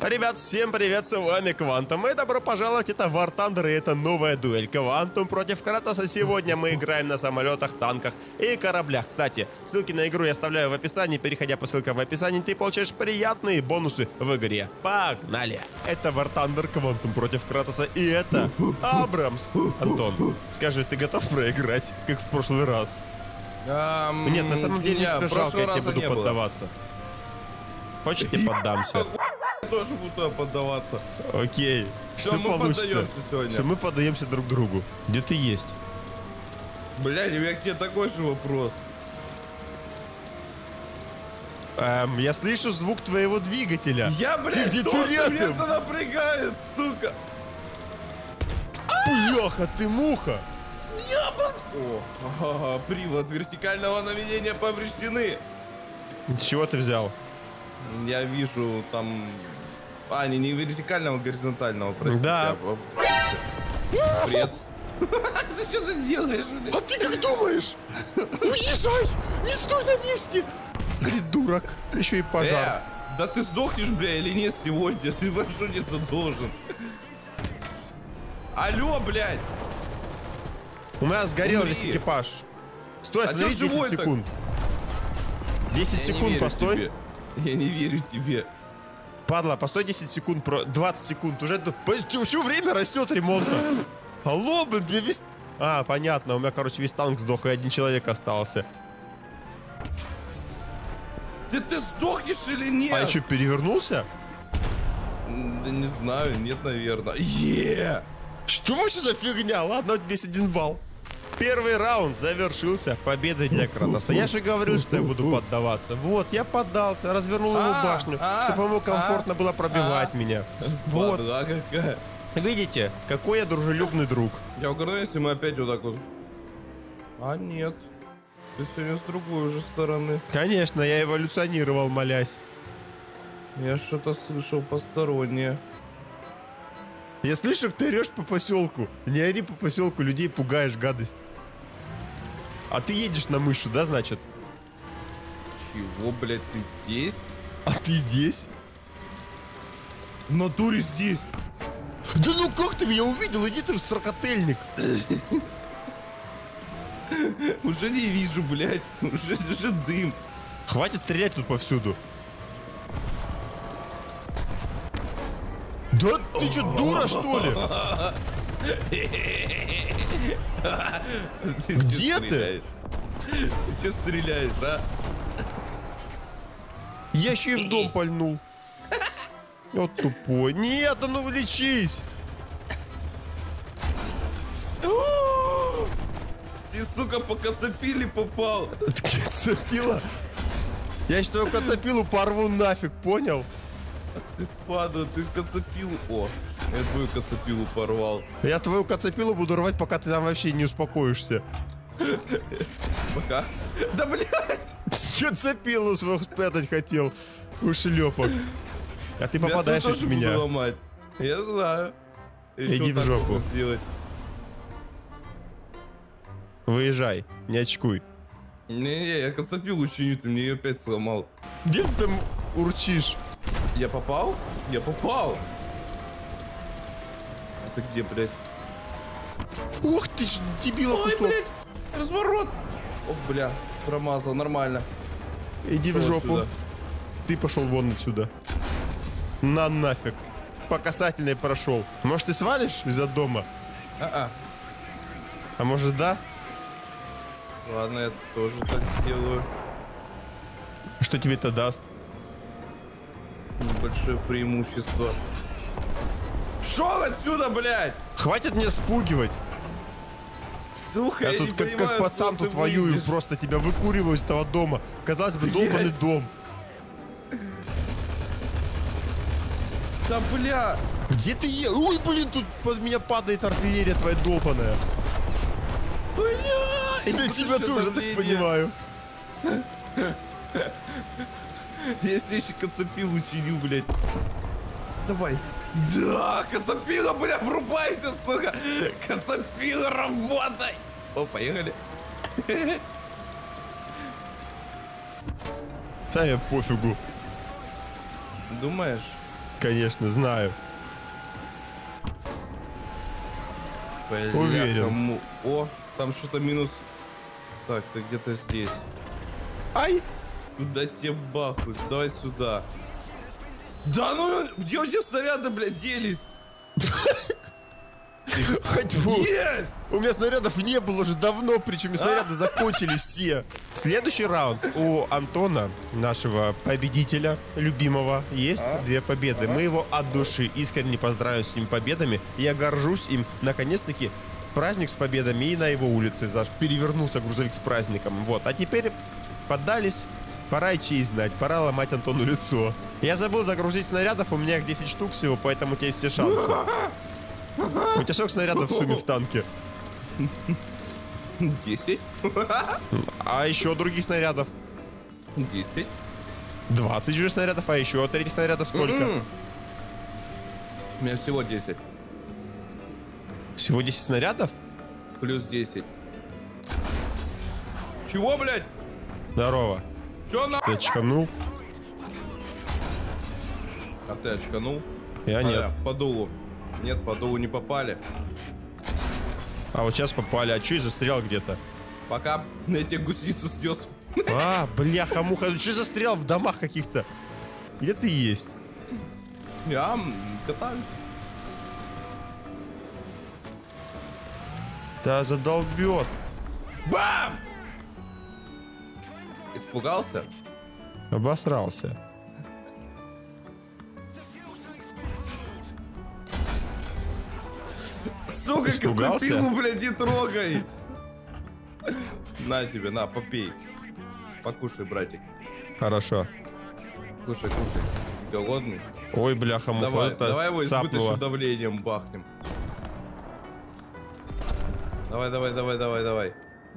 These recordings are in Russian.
Ребят, всем привет, с вами Квантум, и добро пожаловать, это War Thunder, и это новая дуэль Квантум против Кратоса. Сегодня мы играем на самолетах, танках и кораблях. Кстати, ссылки на игру я оставляю в описании, переходя по ссылкам в описании, ты получаешь приятные бонусы в игре. Погнали! Это War Thunder, Квантум против Кратоса, и это Абрамс. Антон, скажи, ты готов проиграть, как в прошлый раз? Нет, на самом деле мне жалко, я тебе буду поддаваться. Хочешь, я поддамся? Я тоже буду поддаваться. Окей. Что получится? Все, мы поддаемся друг другу. Где ты есть? Бля, у меня к тебе такой же вопрос. Я слышу звук твоего двигателя. Я, блядь, ты где-то рядом. Меня это напрягает, сука. Бляха, ты муха. О, привод вертикального наведения повреждены. С чего ты взял? Я вижу там... не вертикального, а горизонтального. Простите. Да. Привет. Ты что ты делаешь, блядь? А ты как думаешь? Уезжай! Не стой на месте! Придурок. Еще и пожар. Да ты сдохнешь, бля, или нет сегодня? Ты вооружиться должен. Алло, блядь. У меня сгорел весь экипаж. Стой, остановись 10 секунд. 10 секунд, постой. Я не верю тебе. Падла, постой 10 секунд, 20 секунд. Уже все время растет ремонта. Алло, блин, весь... понятно, у меня, короче, весь танк сдох, и один человек остался. Ты сдохнешь или нет? А я что, перевернулся? Да не знаю, нет, наверное. Что вообще за фигня? Ладно, у тебя есть 1 балл. Первый раунд завершился победой для Кратоса. Я же говорил, что я буду поддаваться. Вот, я поддался, развернул ему башню, чтобы ему комфортно было пробивать меня. Вот. Какая. Видите, какой я дружелюбный друг. Я угорну, если мы опять вот так вот. Нет. Ты сегодня с другой уже стороны. Конечно, я эволюционировал, молясь. Я что-то слышал постороннее. Я слышу, как ты орешь по поселку. Не ори по поселку, людей пугаешь, гадость. А ты едешь на мышу, да, значит? Чего, блядь, ты здесь? А ты здесь? В натуре здесь. Да ну как ты меня увидел? Иди ты в сорокотельник. Уже не вижу, блядь. Уже дым. Хватит стрелять тут повсюду. Да ты что, дура, что ли? Где ты? Ты что стреляешь, а? Я еще и в дом пальнул. Вот тупой. Нет, да ну лечись. Ты, сука, по кацапиле попал. Кацапила? Я сейчас твою кацапилу порву нафиг, понял? Ты падла, ты кацапилу. О, я твою кацапилу порвал. Я твою кацапилу буду рвать, пока ты там вообще не успокоишься. Пока. Да, блядь! Кацапилу свою спрятать хотел. Ушлепок. А ты попадаешь от меня. Ломать. Я знаю. Иди в жопу. Выезжай, не очкуй. Не, я кацапилу чиню, ты мне ее опять сломал. Где ты там урчишь? Я попал? Я попал! Это где, блядь? Ух ты ж, дебила кусок. Ой, блядь! Разворот! Ох, бля, промазал, нормально. Иди в жопу. Сюда. Ты пошел вон отсюда. На нафиг. По касательной прошел. Может, ты свалишь из-за дома? А может, да? Ладно, я тоже так сделаю. Что тебе это даст? Большое преимущество. Шел отсюда, блядь! Хватит меня спугивать. Сука, Я тут как пацан тут воюю, просто тебя выкуриваю из этого дома. Казалось бы, долбанный дом. Да, бля! Где ты Ой, блин, тут под меня падает артиллерия твоя долбаная. Бля! И на тебя тоже, так понимаю. Я все еще кацапилу чиню, блядь. Давай. Да, кацапила, бля, врубайся, сука. Кацапила, работай. О, поехали. Да я пофигу. Думаешь? Конечно, знаю. Бля, Уверен. О, там что-то минус. Так, ты где-то здесь. Ай! Куда тебе бахнуть? Давай сюда. Да ну, где эти снаряды, блядь, делись? Есть! У меня снарядов не было уже давно, причем и снаряды закончились все. Следующий раунд у Антона, нашего победителя, любимого, есть 2 победы. Мы его от души искренне поздравим с этими победами. Я горжусь им. Наконец-таки праздник с победами, и на его улице перевернулся грузовик с праздником. Вот, а теперь поддались. Пора и честь знать, пора ломать Антону лицо. Я забыл загрузить снарядов, у меня их 10 штук всего, поэтому у тебя есть все шансы. У тебя сколько снарядов в сумме в танке? 10. А еще других снарядов? 10. 20 уже снарядов, а еще от этих снарядов сколько? У меня всего 10. Всего 10 снарядов? Плюс 10. Чего, блядь? Здорово. Чё на... Ты очканул? А ты очканул? Я нет. По дулу. Нет, по дулу не попали. А вот сейчас попали. А че и застрял где-то? Пока на эти гусеницу снес. А, бляха-муха. Че застрял в домах каких-то? Где ты есть? Я катаюсь. Да задолбет. Бам! Испугался? Обосрался. Сука, Испугался? кацапилу, блядь, не трогай! На тебе, на, попей. Покушай, братик. Хорошо. Кушай, кушай. Голодный? Ой, бляха-муха. Давай, Это давай его цапнуло. избыточным давлением бахнем. Давай, давай, давай, давай, давай.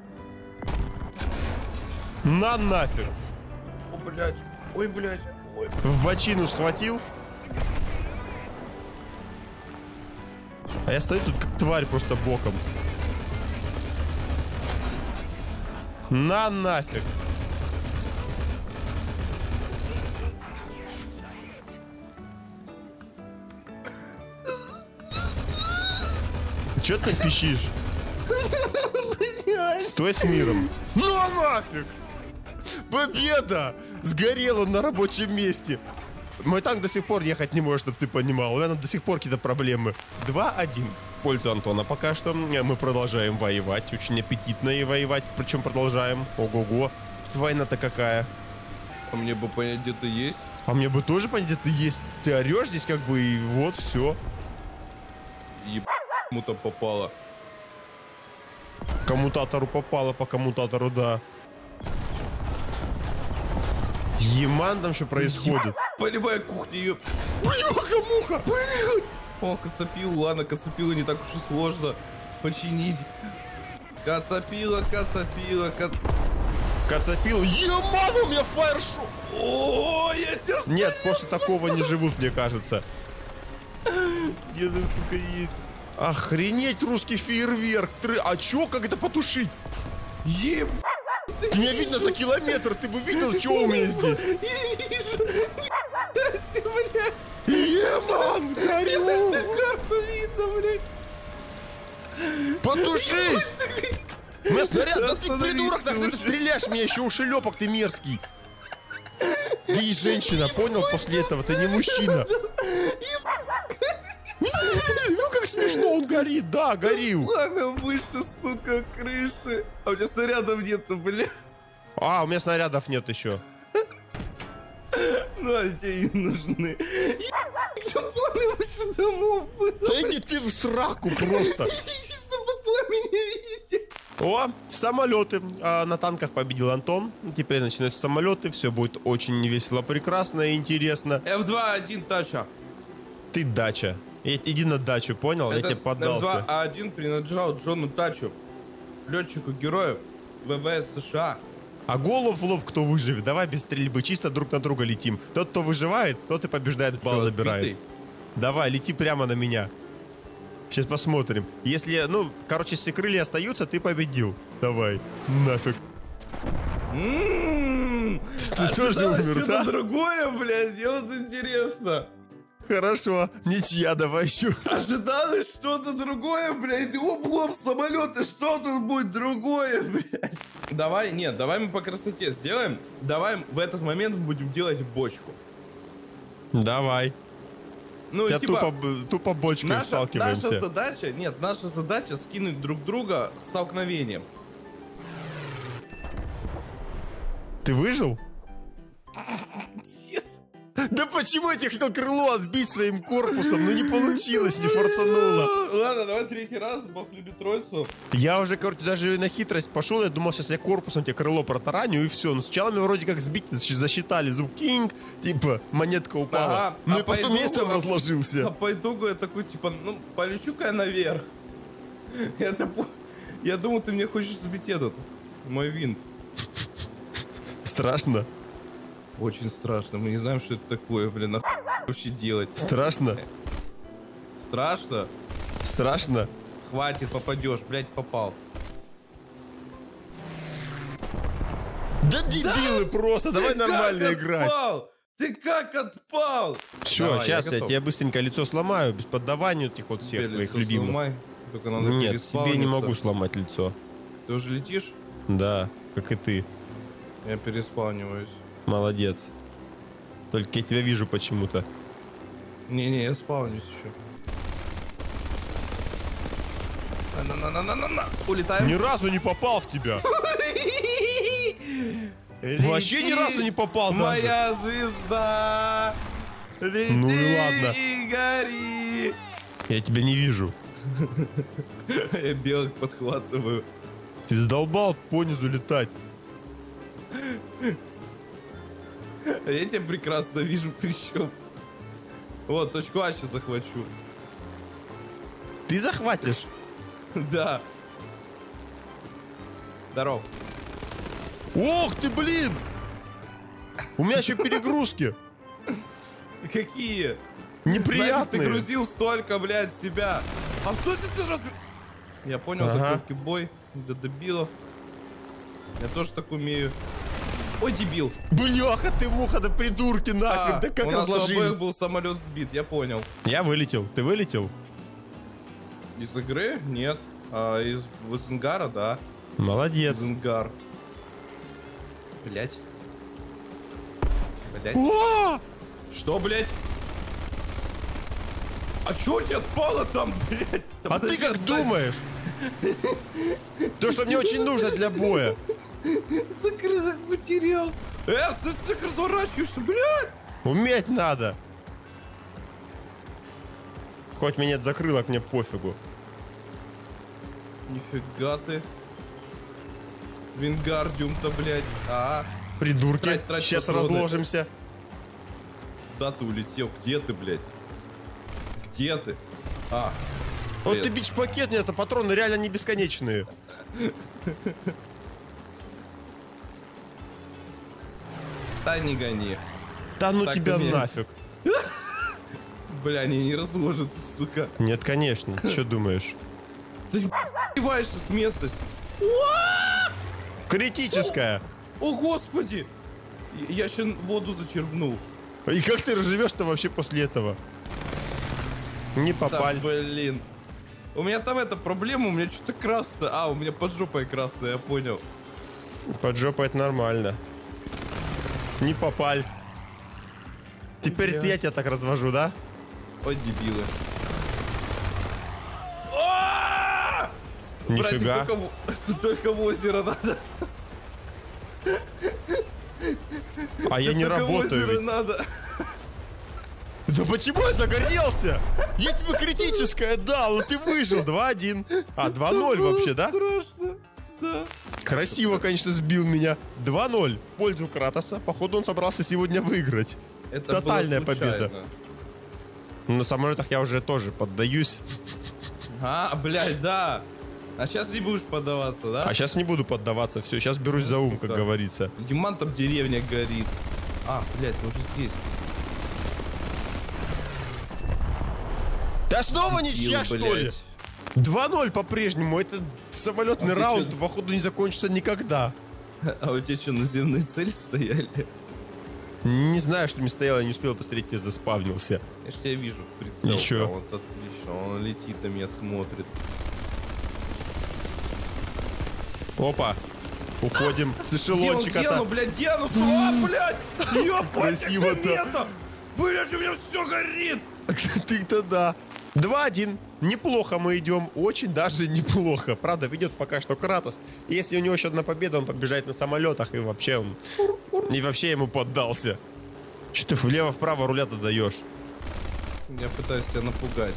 На нафиг. О, блядь. Ой, блядь. Ой. В бочину схватил. А я стою тут как тварь просто боком. На нафиг. Чё ты так пищишь? Стой с миром. Ну нафиг! Победа! Сгорел он на рабочем месте. Мой танк до сих пор ехать не может, чтобы ты понимал. У меня до сих пор какие-то проблемы. 2-1 в пользу Антона. Пока что мы продолжаем воевать. Очень аппетитно и воевать. Причем продолжаем. Ого-го. Тут война-то какая. А мне бы понять, где ты есть. А мне бы тоже понять, где ты есть. Ты орешь здесь как бы и вот все. Кому-то попало. Коммутатору попало, по коммутатору, да. Еман там что происходит? Полевая кухня, ёп. Бляха-муха! О, кацапил, ладно, кацапила не так уж и сложно починить. Кацапила. Кацапил. Еман, у меня фаершоу! О, я тебя... Нет, после такого не живут, мне кажется. Где ты, сука, есть? Охренеть, русский фейерверк. А чё, как это потушить? Еб... Меня видно за километр, ты бы видел, что у меня здесь? Еман, горю! Карту видно, блядь. Потушись! У меня снаряд, да ты Остановись, придурок, так ты слушай. стреляешь меня еще ушелепок, ты мерзкий. Ты и женщина, понял, после этого, ты не мужчина. Ну как смешно, он горит, да, горил. Пламя выше, сука, крыши. А у тебя снарядов нету, бля. А, у меня снарядов нет еще. Ну, а тебе и нужны. Где пламя выше домов было? Да иди ты в сраку просто. Чтобы пламя не видите. О, самолеты. На танках победил Антон. Теперь начинаются самолеты. Все будет очень весело, прекрасно и интересно. F2-1 тача. Ты дача. Иди на дачу, понял? Я тебе поддался. F2-1 принадлежал Джону Тачу, летчику герою ВВС США. А голову в лоб кто выживет? Давай без стрельбы, чисто друг на друга летим. Тот, кто выживает, тот и побеждает, балл забирает. Отбитый? Давай, лети прямо на меня. Сейчас посмотрим. Если, ну, короче, если крылья остаются, ты победил. Давай, нафиг. Ты тоже умер, да? Что-то другое, блядь, мне вот интересно. Хорошо, ничья, давай еще раз. Ожидалось что-то другое, блядь. Оп-оп, самолеты, что тут будет другое, блядь. Давай, нет, давай мы по красоте сделаем. Давай в этот момент будем делать бочку. Давай. Ну, Я типа, тупо бочкой сталкиваемся. наша задача скинуть друг друга столкновением. Ты выжил? Нет. Да почему я тебе хотел крыло отбить своим корпусом? Ну не получилось, не фартануло. Ладно, давай третий раз, Бог любит троицу. Я уже, короче, даже на хитрость пошел. Я думал, сейчас я корпусом тебе крыло протараню и все. Но сначала меня вроде как сбить засчитали звук кинг, типа монетка упала. Ага, Ну а и потом я сам разложился. А по итогу я такой, типа, ну, полечу-ка я наверх. Я думал, ты мне хочешь сбить этот, мой винт. Страшно? Очень страшно, мы не знаем, что это такое, блин, нахуй вообще делать. Страшно? Страшно? Страшно? Хватит, попадешь, блядь, попал. Да дебилы просто, давай нормально играть. Отпал? Ты как отпал? Все, Давай, сейчас я готов. тебе быстренько лицо сломаю, без поддавания этих вот всех Тебе твоих лицо любимых. сломай, только надо Нет, себе не переспауниться. могу сломать лицо. Ты уже летишь? Да, как и ты. Я переспауниваюсь. Молодец. Только я тебя вижу почему-то. Не-не, я спаунюсь еще. На-на-на-на-на-на. Улетаем. Ни разу не попал в тебя. Вообще ни разу не попал даже. Моя звезда. Лети Ну и ладно. и гори. Я тебя не вижу. Я белок подхватываю. Ты задолбал понизу летать. Я тебя прекрасно вижу, причем. Вот, точку А сейчас захвачу. Ты захватишь? Да. Здорово. Ох ты, блин! У меня еще перегрузки. Какие? Неприятные. Ты грузил столько, блядь, себя. А что если ты раз... Я понял, Ага. закрытый бой для дебилов. Я тоже так умею. Ой, дебил. Бляха ты, муха, да придурки нафиг, да как у нас у разложились. обоих был самолет сбит, я понял. Я вылетел, ты вылетел? Из игры? Нет. А из Ангара, да. Молодец. Из Ангар. Блять. Блять. О! Что, блять? А чё у тебя отпало там, блять? А ты как думаешь? То, что мне очень нужно для боя. Закрыл, потерял. Ты так разворачиваешься, блядь. Уметь надо. Хоть меня нет закрылок, мне пофигу. Нифига ты. Вингардиум-то, блядь. Придурки. Трать Сейчас патроны. разложимся. Куда ты улетел? Где ты, блядь? Где ты? Вот привет. ты бич-пакет, нет, это патроны реально не бесконечные. Да не гони. Да ну Так тебя умею. нафиг. Бля, они не разложатся, сука. Нет, конечно. Ты что думаешь? Ты ебаешься с места. Критическая. О, господи! Я сейчас воду зачерпнул. И как ты разживешь-то вообще после этого? Не попали. Да, блин. У меня там эта проблема, у меня что-то красное. У меня под жопой красное, я понял. Под жопой это нормально. Не попали. Теперь Бля. я тебя так развожу, да? Ой, дебилы. Нифига. Братик, только в озеро надо. А я не Только в работаю озеро ведь. надо. Да почему я загорелся? Я тебе критическое дал, а ты выжил. 2-1. 2-0 вообще, да? Страшно, да. Красиво, конечно, сбил меня. 2-0 в пользу Кратоса. Походу, он собрался сегодня выиграть. Это Тотальная было случайно. победа. На самолетах я уже тоже поддаюсь. Блядь, да. А сейчас не будешь поддаваться, да? А сейчас не буду поддаваться. Все, сейчас берусь за ум, как Сука. говорится. Диман, там деревня горит. Блядь, ты уже здесь. Да снова ничья, Дебил, что ли? блядь. 2-0 по-прежнему. Это самолетный А ты раунд, чё? походу, не закончится никогда. А у тебя что, наземные цели стояли? Не знаю, что мне стояло, я не успел посмотреть, я заспавнился. Я ж тебя вижу в прицел. Ничего. Вот отлично, он летит на меня, смотрит. Опа. Уходим с Где эшелончика-то. блядь, Диану, блядь! Красиво-то. Блядь, у меня все горит! Ты-то да. 2-1. Неплохо мы идем. Очень даже неплохо. Правда, ведет пока что Кратос. Если у него еще одна победа, он побеждает на самолетах. И вообще он... И вообще ему поддался. Что ты влево-вправо руля-то даешь? Я пытаюсь тебя напугать.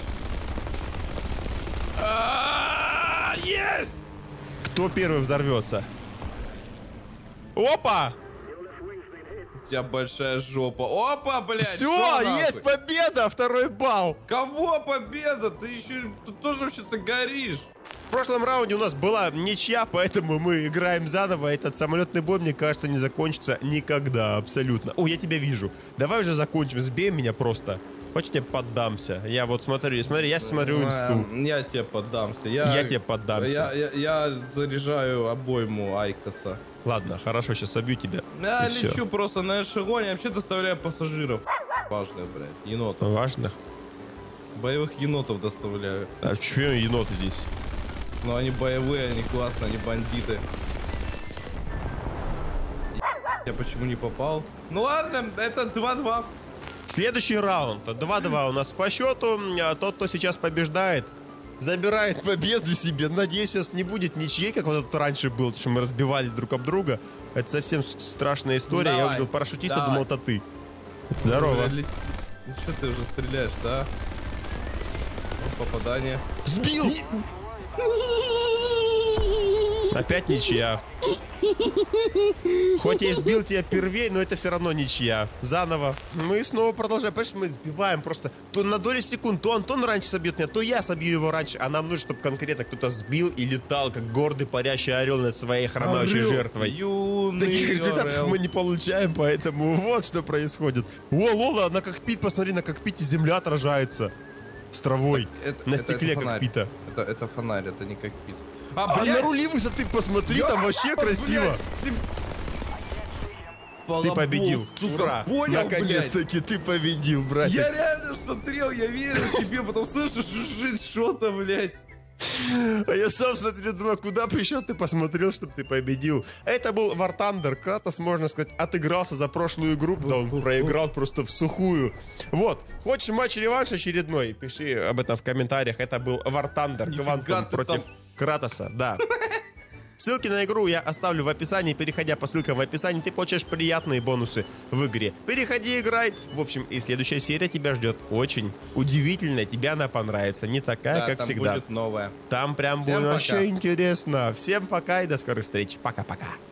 Есть! Кто первый взорвется? Опа! У тебя большая жопа. Опа, блядь! Все, есть победа! Второй балл! Кого победа? Ты еще тут тоже вообще-то горишь. В прошлом раунде у нас была ничья, поэтому мы играем заново. Этот самолетный бой, мне кажется, не закончится никогда, абсолютно. О, я тебя вижу. Давай уже закончим, сбей меня просто. Хочешь, я поддамся? Я вот смотрю, я смотрю инсту. Я тебе поддамся. Я тебе поддамся. Я заряжаю обойму Айкоса. Ладно, хорошо, сейчас собью тебя. Я и лечу всё. просто на эшелоне, вообще доставляю пассажиров. Важных, блядь, енотов. Важных? Боевых енотов доставляю. А почему еноты здесь? Но они боевые, они классные, они бандиты. Я почему не попал? Ну ладно, это 2-2. Следующий раунд. 2-2 у нас по счету. Тот, кто сейчас побеждает, забирает победу себе. Надеюсь, сейчас не будет ничьей, как вот тут раньше было, потому что мы разбивались друг об друга. Это совсем страшная история. Давай, Я увидел парашютиста, давай. думал, это ты. Здорово. Ну что ты уже стреляешь, да? О, попадание. Сбил! Опять ничья. Хоть я и сбил тебя первей, но это все равно ничья. Заново. Мы снова продолжаем. Понимаешь, мы сбиваем просто. То на доли секунд, то Антон раньше собьет меня, то я собью его раньше. А нам нужно, чтобы конкретно кто-то сбил и летал, как гордый парящий орел над своей хромающей жертвой. Таких результатов мы не получаем, поэтому вот что происходит. О, Лола, на кокпит, посмотри, на кокпите земля отражается. С травой. На стекле кокпита. Это фонарь, это не кокпит. А на рули высоты посмотри, там вообще красиво. Ты победил. Ура. Наконец-таки ты победил, братик. Я реально смотрел, я верил тебе, потом слышишь, жужжит что-то, блядь. А я сам смотрю, думаю, куда пришел ты посмотрел, чтобы ты победил. Это был War Thunder. Кратос, можно сказать, отыгрался за прошлую игру, да он проиграл просто в сухую. Вот, хочешь матч-реванш очередной? Пиши об этом в комментариях. Это был War Thunder. Квантум против Кратоса, да. Ссылки на игру я оставлю в описании. Переходя по ссылкам в описании, ты получаешь приятные бонусы в игре. Переходи, играй. В общем, и следующая серия тебя ждет очень удивительная. Тебе она понравится. Не такая, Да, как там всегда. будет новая. Там прям Всем будет пока. вообще интересно. Всем пока и до скорых встреч. Пока-пока.